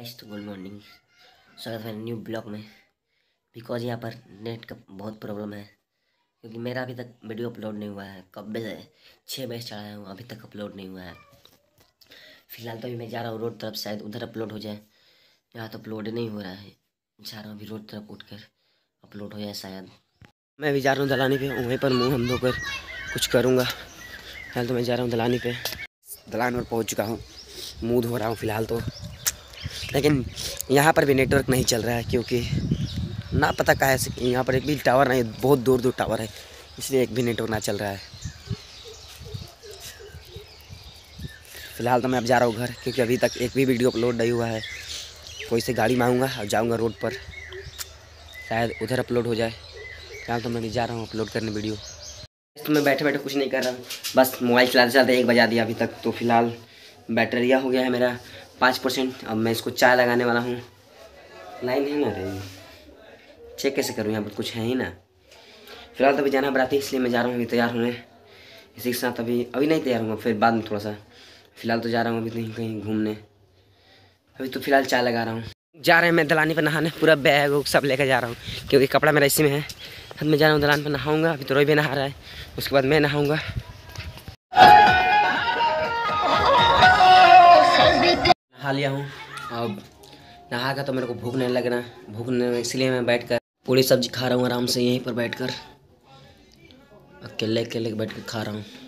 Guys तो good morning. स्वागत है न्यू ब्लॉग में। बिकॉज यहाँ पर नेट का बहुत प्रॉब्लम है, क्योंकि मेरा अभी तक वीडियो अपलोड नहीं हुआ है। कब से 6 बजे चढ़ाया हूँ, अभी तक अपलोड नहीं हुआ है। फिलहाल तो अभी मैं जा रहा हूँ रोड तरफ, शायद उधर अपलोड हो जाए। यहाँ तो अपलोड नहीं हो रहा है। जा रहा हूँ अभी रोड तरफ उठकर अपलोड हो जाए शायद। मैं अभी जा रहा हूँ दलानी पे, वहीं पर मुँह हम धोकर कुछ करूँगा। फिलहाल तो मैं जा रहा हूँ दलानी पे। दलान पर पहुँच चुका हूँ, मुँह धो रहा हूँ फिलहाल तो। लेकिन यहाँ पर भी नेटवर्क नहीं चल रहा है, क्योंकि ना पता कहाँ से यहाँ पर एक भी टावर नहीं, बहुत दूर दूर टावर है, इसलिए एक भी नेटवर्क ना चल रहा है। फिलहाल तो मैं अब जा रहा हूँ घर, क्योंकि अभी तक एक भी वीडियो अपलोड नहीं हुआ है। कोई से गाड़ी मांगूंगा और जाऊँगा रोड पर, शायद उधर अपलोड हो जाए। फिलहाल तो मैं भी जा रहा हूँ अपलोड करने वीडियो। तो मैं बैठे बैठे कुछ नहीं कर रहा हूँ, बस मोबाइल चलाते चलाते 1 बजा दिया अभी तक। तो फिलहाल बैटरिया हो गया है मेरा 5%। अब मैं इसको चाय लगाने वाला हूँ। लाइन है ना रे, चेक कैसे करूँ, यहाँ पर कुछ है ही ना। फिलहाल तो अभी जाना बराती, इसलिए मैं जा रहा हूँ अभी तैयार होने। इसी के साथ अभी नहीं तैयार हूँ, फिर बाद में थोड़ा सा। फिलहाल तो जा रहा हूँ अभी कहीं कहीं घूमने। अभी तो फिलहाल चाय लगा रहा हूँ। जा रहे हैं मैं दलानी पर नहाने, पूरा बैग वूग सब लेकर जा रहा हूँ, क्योंकि कपड़ा मेरा इसी में है। अब मैं जा रहा हूँ दलान पर नहाऊँगा। अभी तो रोई भी नहा रहा है, उसके बाद मैं नहाऊँगा। नहा लिया हूँ। अब नहा का तो मेरे को भूख नहीं लग रहा, भूख नहीं, इसलिए मैं बैठकर पूरी सब्जी खा रहा हूँ आराम से, यहीं पर बैठकर अकेले अकेले बैठ कर खा रहा हूँ।